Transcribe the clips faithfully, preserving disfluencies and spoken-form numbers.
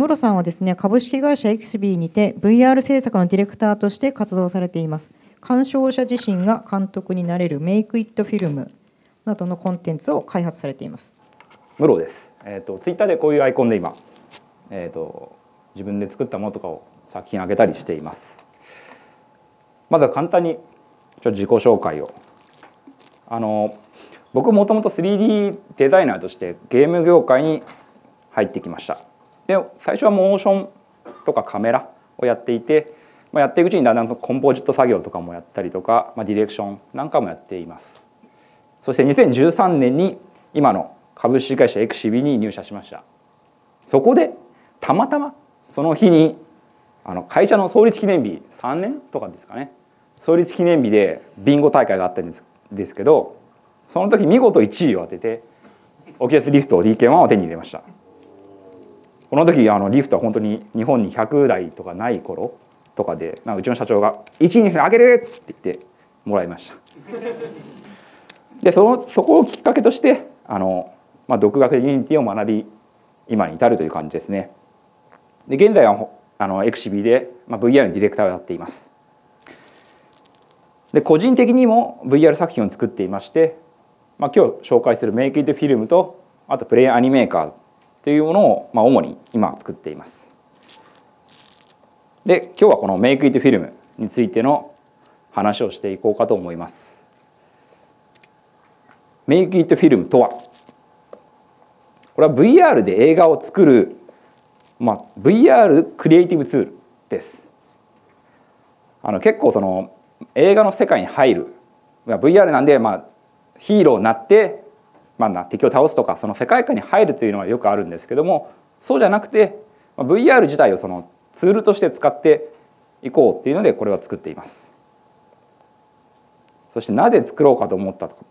室さんはですね、株式会社エクシビーにて ブイアール 制作のディレクターとして活動されています。鑑賞者自身が監督になれるメイクイットフィルムなどのコンテンツを開発されています。 室です。えっとツイッターでこういうアイコンで今、えっと自分で作ったものとかを作品上げたりしています。まずは簡単にちょっと自己紹介を。あの僕もともと スリーディー デザイナーとしてゲーム業界に入ってきました。で最初はモーションとかカメラをやっていて、まあ、やっていくうちにだんだんコンポジット作業とかもやったりとか、まあ、ディレクションなんかもやっています。そしてにせんじゅうさんねんに今の株式会社エクシビに入社しました。そこでたまたまその日にあの会社の創立記念日さんねんとかですかね、創立記念日でビンゴ大会があったんですですけど、その時見事いちいを当ててオキュラスリフト ディーケーワン を手に入れました。この時あのリフトは本当に日本にひゃくだいとかない頃とかで、なんかうちの社長が「いちいにあげる!」って言ってもらいました。でそのそこをきっかけとしてあの、まあ、独学でユニティを学び今に至るという感じですね。で現在はあのエクシビで、まあ、ブイアール のディレクターをやっています。で個人的にも ブイアール 作品を作っていまして、まあ、今日紹介するメイクイットフィルムとあとプレイアニメーカーというものを、まあ、主に今作っています。で今日はこのメイクイットフィルムについての話をしていこうかと思います。メイクイットフィルムとは、これは ブイアール で映画を作る、まあ、ブイアール クリエイティブツールです。あの結構その映画の世界に入る ブイアール なんで、まあ、ヒーローになって、まあ、敵を倒すとかその世界観に入るというのはよくあるんですけども、そうじゃなくて ブイアール 自体をそのツールとして使っていこうっていうのでこれは作っています。そしてなぜ作ろうかと思ったとか、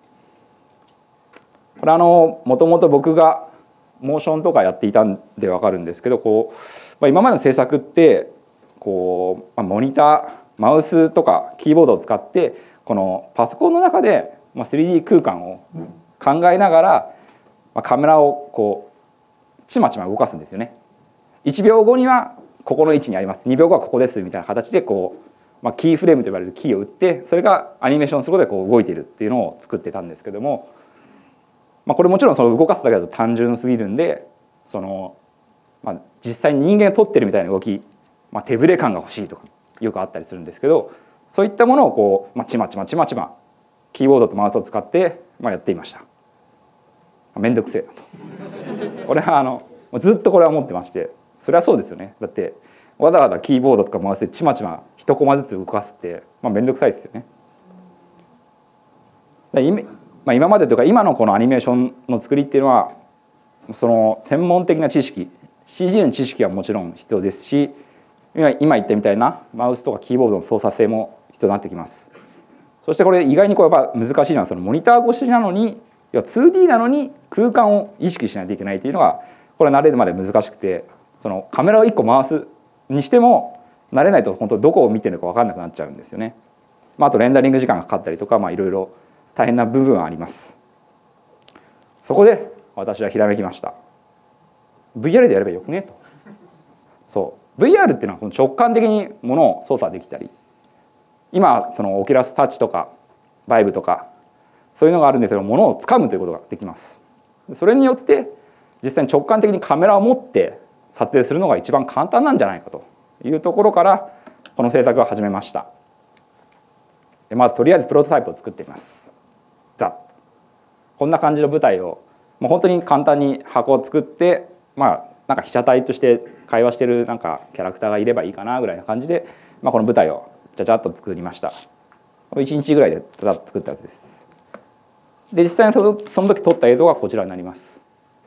これあのもともと僕がモーションとかやっていたんで分かるんですけど、こう、まあ、今までの制作ってこう、まあ、モニターマウスとかキーボードを使ってこのパソコンの中で スリーディー 空間を考えながらカメラをこうちまちま動かすんですよね。いちびょうごにはここの位置にあります、にびょうごはここですみたいな形でこう、まあ、キーフレームと呼ばれるキーを打って、それがアニメーションすることでこう動いているっていうのを作ってたんですけども、まあ、これもちろんその動かすだけだと単純すぎるんで、その、まあ、実際に人間が撮ってるみたいな動き、まあ、手ぶれ感が欲しいとかよくあったりするんですけど、そういったものをこう、まあ、ちまちまちまちまキーボードとマウスを使って、まあ、やっていました。めんどくせえなとこれはあのずっとこれは思ってまして、それはそうですよね。だってわざわざキーボードとかマウスでちまちま一コマずつ動かすって、まあ、めんどくさいですよね。今、まあ、今までというか今のこのアニメーションの作りっていうのはその専門的な知識 シージー の知識はもちろん必要ですし、今今言ったみたいなマウスとかキーボードの操作性も必要になってきます。そしてこれ意外にこうやっぱ難しいのは、そのモニター越しなのに要は ツーディー なのに空間を意識しないといけないというのがこれ慣れるまで難しくて、そのカメラをいっこ回すにしても慣れないと本当どこを見てるか分かんなくなっちゃうんですよね。まあ、あとレンダリング時間がかかったりとか、まあいろいろ大変な部分はあります。そこで私はひらめきました。 ブイアール でやればよくねと。そう ブイアール っていうのは直感的にものを操作できたり、今そのオキュラスタッチとかバイブとかそういうのがあるんですけど、ものをつかむということができます。それによって実際に直感的にカメラを持って撮影するのが一番簡単なんじゃないかというところからこの制作を始めました。でまずとりあえずプロトタイプを作ってみます。ざっこんな感じの舞台をもう本当に簡単に箱を作って、まあなんか被写体として会話してるなんかキャラクターがいればいいかなぐらいな感じで、まあ、この舞台をちゃちゃっと作りました。いちにちぐらいで作ったやつです。で実際にそのその時撮った映像がこちらになります。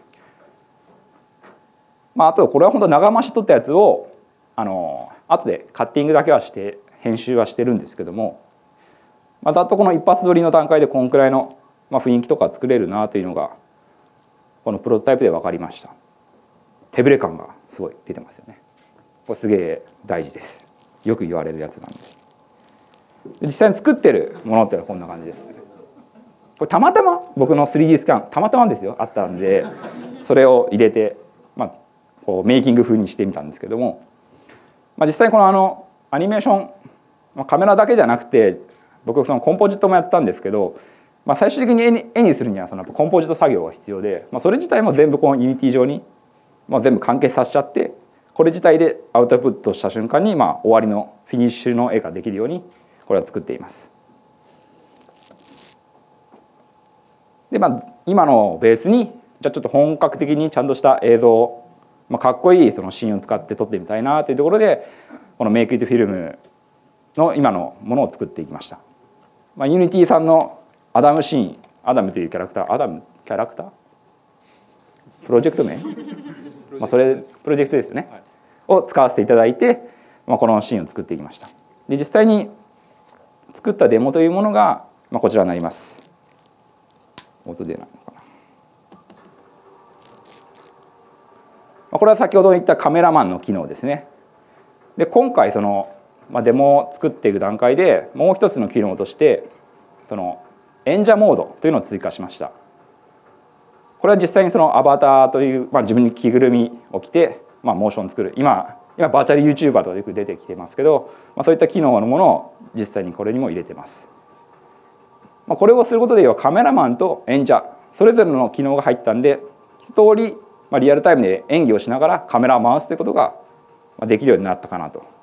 まあ、あとこれは本当長回し撮ったやつをあの後でカッティングだけはして編集はしてるんですけども、まあ、ざっとこの一発撮りの段階でこんくらいの、まあ、雰囲気とか作れるなというのがこのプロトタイプで分かりました。手ぶれ感がすごい出てますよね。これすげえ大事です。よく言われるやつなんで。実際に作ってるものってのはこんな感じですね。これたまたま僕の スリーディー スキャンたまたまですよあったんで、それを入れて、まあ、 こうメイキング風にしてみたんですけども、まあ、実際にこのあのアニメーションカメラだけじゃなくて僕そのコンポジットもやったんですけど、まあ、最終的に絵に絵にするにはそのコンポジット作業が必要で、まあ、それ自体も全部このユニティ上にまあ全部完結させちゃって、これ自体でアウトプットした瞬間にまあ終わりのフィニッシュの絵ができるようにこれは作っています。でまあ今のベースにじゃあちょっと本格的にちゃんとした映像を、まあ、かっこいいそのシーンを使って撮ってみたいなというところでこのメイクイットフィルムの今のものを作っていきました。まあ、ユニティさんのアダムシーン、アダムというキャラクター、アダムキャラクタープロジェクト名まあそれプロジェクトですよね、はい、を使わせていただいて、まあ、このシーンを作っていきました。で実際に作ったデモというものが、まあ、こちらになります。音出ないのかな。まあ、これは先ほど言ったカメラマンの機能ですね。で今回その、まあ、デモを作っていく段階でもう一つの機能としてその演者モードというのを追加しました。これは実際にそのアバターという、まあ、自分に着ぐるみを着て、まあ、モーションを作る今今バーチャル YouTuber とかよく出てきてますけど、まあ、そういった機能のものを実際にこれにも入れてます。まあ、これをすることでカメラマンと演者それぞれの機能が入ったんで一通り、まあ、リアルタイムで演技をしながらカメラを回すということができるようになったかなと。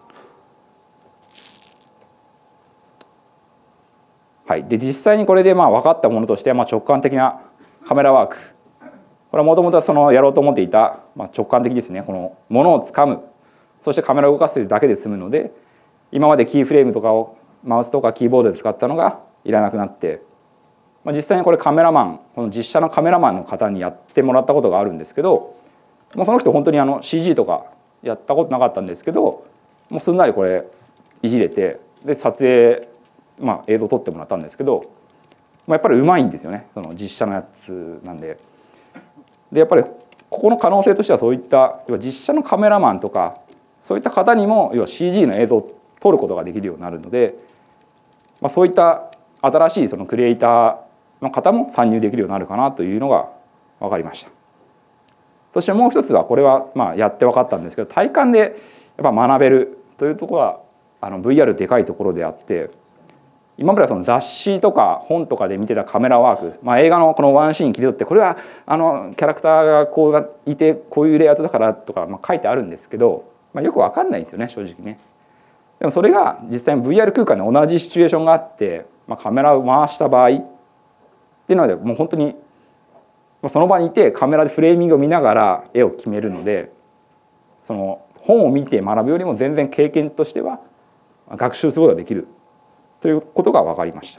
はい、で実際にこれでまあ分かったものとしては、まあ、直感的なカメラワーク、これはもともとそのやろうと思っていた、まあ、直感的ですね、このものをつかむ、そしてカメラを動かすというだけで済むので、今までキーフレームとかをマウスとかキーボードで使ったのがいらなくなって、まあ、実際にこれカメラマンこの実写のカメラマンの方にやってもらったことがあるんですけど、もうその人本当にあの シージー とかやったことなかったんですけど、もうすんなりこれいじれてで撮影、まあ、映像を撮ってもらったんですけど、やっぱりうまいんですよね、その実写のやつなんで。でやっぱりここの可能性としてはそういった要は実写のカメラマンとかそういった方にも要は シージー の映像を撮ることができるようになるので、まあ、そういった新しいそのクリエイターの方も参入できるようになるかなというのが分かりました。そしてもう一つはこれはまあやって分かったんですけど、体感でやっぱ学べるというところはあの ブイアール でかいところであって、今まではその雑誌とか本とかで見てたカメラワーク、まあ、映画のこのワンシーン切り取ってこれはあのキャラクターがこういてこういうレイアウトだからとか、まあ、書いてあるんですけど、まあ、よく分かんないんですよね正直ね。でもそれが実際に ブイアール 空間に同じシチュエーションがあって、まあ、カメラを回した場合っていうのでもう本当にその場にいてカメラでフレーミングを見ながら絵を決めるので、その本を見て学ぶよりも全然経験としては学習することができるということが分かりました。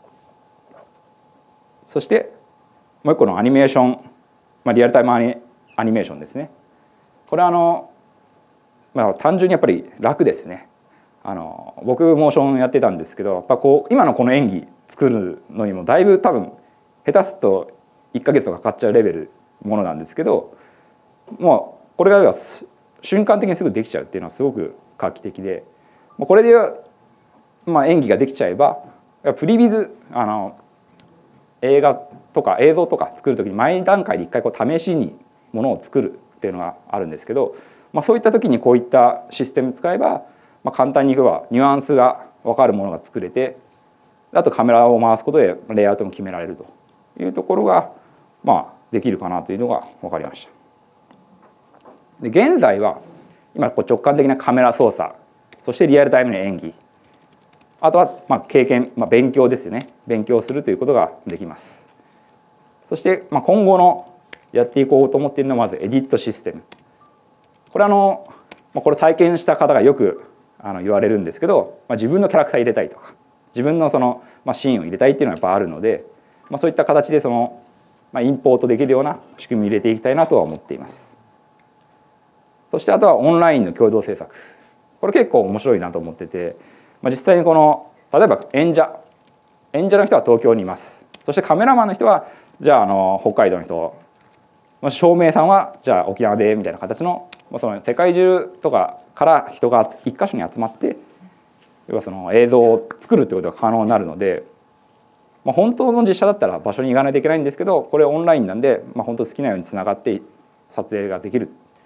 そしてもう一個のアニメーション、まあ、リアルタイムアニアニメーションですね。これはあの、まあ、単純にやっぱり楽ですね。あの僕モーションやってたんですけど、やっぱこう今のこの演技作るのにもだいぶ多分下手するといっかげつとかかかっちゃうレベルものなんですけど、もうこれが瞬間的にすぐできちゃうっていうのはすごく画期的で、これでまあ演技ができちゃえばプリビズあの映画とか映像とか作る時に前段階で一回こう試しにものを作るっていうのがあるんですけど、まあ、そういった時にこういったシステム使えば、まあ、簡単にいけばニュアンスが分かるものが作れて、あとカメラを回すことでレイアウトも決められるというところがまあできるかなというのが分かりました。で現在は今こう直感的なカメラ操作、そしてリアルタイムの演技、あとはまあ経験、まあ、勉強ですよね。勉強するということができます。そしてまあ今後のやっていこうと思っているのはまずエディットシステム。これあの、まあ、これ体験した方がよくあの言われるんですけど、まあ、自分のキャラクター入れたいとか自分のその、まあ、シーンを入れたいっていうのはやっぱあるので、まあ、そういった形でその、まあ、インポートできるような仕組みを入れていきたいなとは思っています。そしてあとはオンラインの共同制作。これ結構面白いなと思ってて、まあ、実際にこの例えば演者演者の人は東京にいます。そしてカメラマンの人はじゃあ、あの北海道の人、照明さんはじゃあ沖縄でみたいな形の、その世界中とかから人が一箇所に集まって要はその映像を作るということが可能になるので、まあ、本当の実写だったら場所に行かないといけないんですけど、これオンラインなんで、まあ、本当好きなようにつながって撮影ができる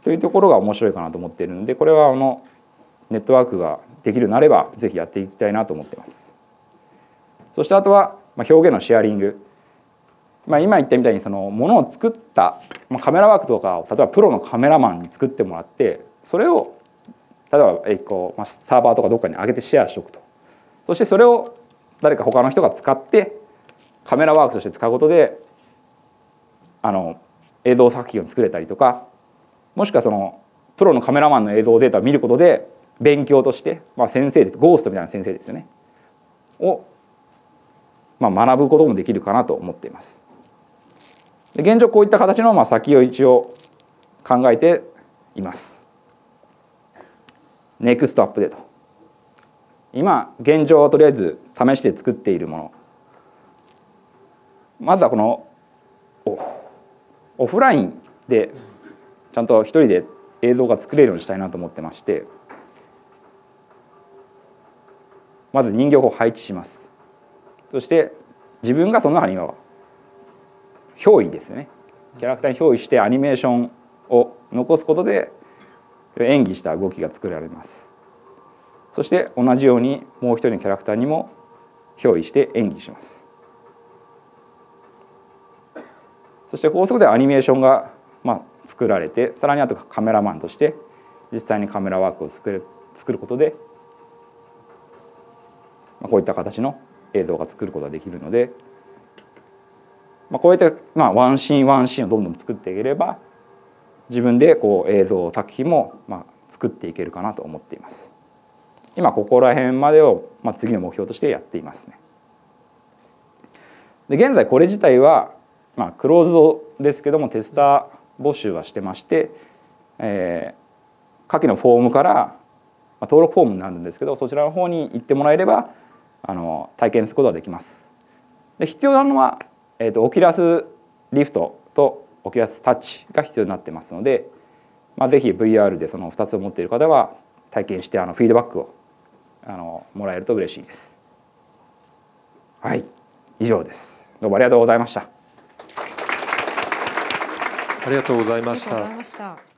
というところが面白いかなと思っているので、これはあのネットワークができるようになればぜひやっていきたいなと思っています。そしてあとは表現のシェアリング、まあ、今言ったみたいにそのものを作ったカメラワークとかを例えばプロのカメラマンに作ってもらって、それを例えばえこうサーバーとかどっかに上げてシェアしておくと。そしてそれを誰か他の人が使ってカメラワークとして使うことであの映像作品を作れたりとか、もしくはそのプロのカメラマンの映像データを見ることで勉強として、まあ、先生でゴーストみたいな先生ですよねを、まあ、学ぶこともできるかなと思っています。で現状こういった形のまあ先を一応考えています。ネクストアップデート、今現状とりあえず試して作っているもの、まずはこのオフラインでちゃんと一人で映像が作れるようにしたいなと思ってまして、まず人形を配置します。そして自分がその中には憑依ですよね、キャラクターに憑依してアニメーションを残すことで演技した動きが作られます。そして同じようにもう一人のキャラクターにも憑依して演技します。そして高速でアニメーションがまあ作られて、さらにあとカメラマンとして実際にカメラワークを作る作ることで、まあ、こういった形の映像が作ることができるので、まあ、こうやってまあワンシーンワンシーンをどんどん作っていければ自分でこう映像作品もまあ作っていけるかなと思っています。今ここら辺までをまあ次の目標としてやっていますね。で現在これ自体はまあクローズドですけどもテスター募集はしてまして、えー、下記のフォームから、まあ、登録フォームになるんですけど、そちらの方に行ってもらえればあの体験することができます。で必要なのは、えーと、オキュラスリフトとオキュラスタッチが必要になってますので、まあ、ぜひ ブイアール でそのふたつを持っている方は体験してあのフィードバックをあのもらえると嬉しいです。はい、以上です。どうもありがとうございました。 ありがとうございました。 ありがとうございました。